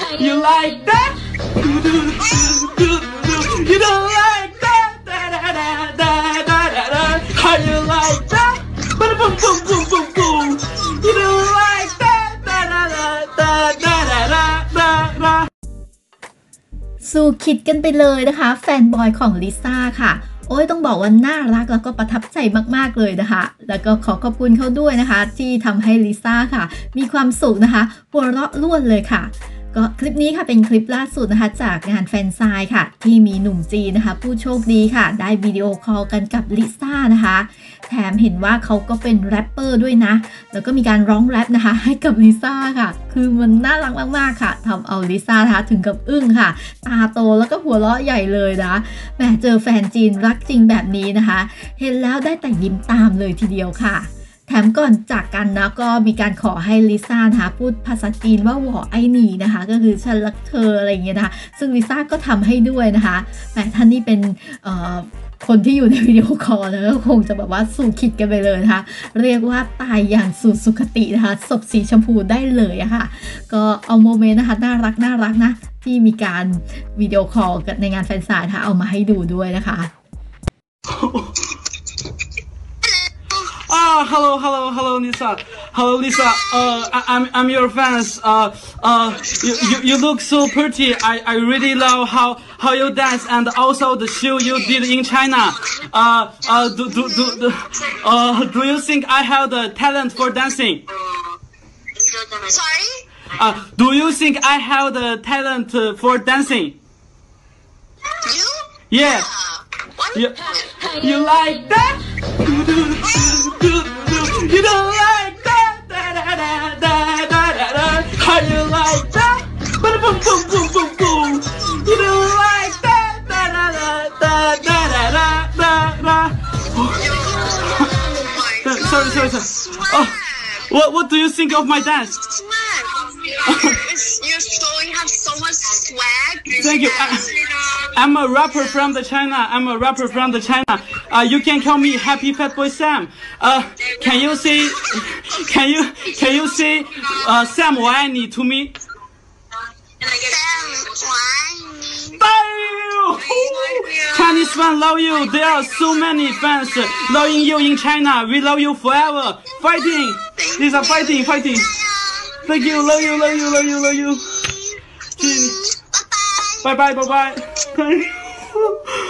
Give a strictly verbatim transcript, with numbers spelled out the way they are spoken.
You like that? You don't like that? Da da da da da da da. How you like that? Boom boom boom boom boom boom. You don't like that? Da da da da da da da da. สู้คิดกันไปเลยนะคะแฟนบอยของลิซ่าค่ะโอ้ยต้องบอกว่าน่ารักแล้วก็ประทับใจมากๆเลยนะคะแล้วก็ขอขอบคุณเขาด้วยนะคะที่ทำให้ลิซ่าค่ะมีความสุขนะคะหัวเราะล้วนเลยค่ะก็คลิปนี้ค่ะเป็นคลิปล่าสุดนะคะจากงานแฟนไซน์ค่ะที่มีหนุ่มจีนนะคะผู้โชคดีค่ะได้วิดีโอคอลกันกับลิซ่านะคะแถมเห็นว่าเขาก็เป็นแรปเปอร์ด้วยนะแล้วก็มีการร้องแรปนะคะให้กับลิซ่าค่ะคือมันน่ารักมากๆค่ะทำเอาลิซ่านะคะถึงกับอึ้งค่ะตาโตแล้วก็หัวเราะใหญ่เลยนะแหมเจอแฟนจีนรักจริงแบบนี้นะคะเห็นแล้วได้แต่ยิ้มตามเลยทีเดียวค่ะแถมก่อนจากกันนะก็มีการขอให้ลิซ่านะคะพูดภาษาจีนว่าหวอไอหนีนะคะก็คือฉันรักเธออะไรอย่างเงี้ยนะคะซึ่งลิซ่าก็ทำให้ด้วยนะคะแต่ท่านนี่เป็นเอ่อคนที่อยู่ในวิดีโอคอลนะก็คงจะแบบว่าสู่ขิดกันไปเลยนะคะเรียกว่าตายอย่างสู่สุคตินะคะศพสีชมพูได้เลยอะค่ะก็เอาโมเมนต์นะคะน่ารักน่ารักนะที่มีการวิดีโอคอลกันในงานแฟนไซน์นะคะเอามาให้ดูด้วยนะคะ Ah, hello, hello, hello, Lisa. Hello, Lisa. Uh, I, I'm I'm your fans. Uh, uh, you, you you look so pretty. I I really love how how you dance and also the show you did in China. Uh, uh, do do do, do uh do you think I have the talent for dancing? Sorry? Uh, do you think I have the talent uh, for dancing? You? Yeah. You, you like that? You don't like that? Da da da da da da da. How you like that? Boom boom boom boom boom boom. You don't like that? Da da da da da da da da. Sorry, sorry, sorry. Oh, what what do you think of my dance? You're so, you have so much swag. Thank you. I, I'm a rapper from the China. I'm a rapper from the China. Uh, you can call me Happy Fat Boy Sam. Uh, can you say, can you can you say, uh, Sam 我爱你 to me? Sam, why? Thank you. Chinese fans love you. There are so many fans loving you in China. We love you forever. Fighting. These are fighting, fighting. Thank you. Love you, love you, love you, love you. Bye bye, bye bye. Thank you.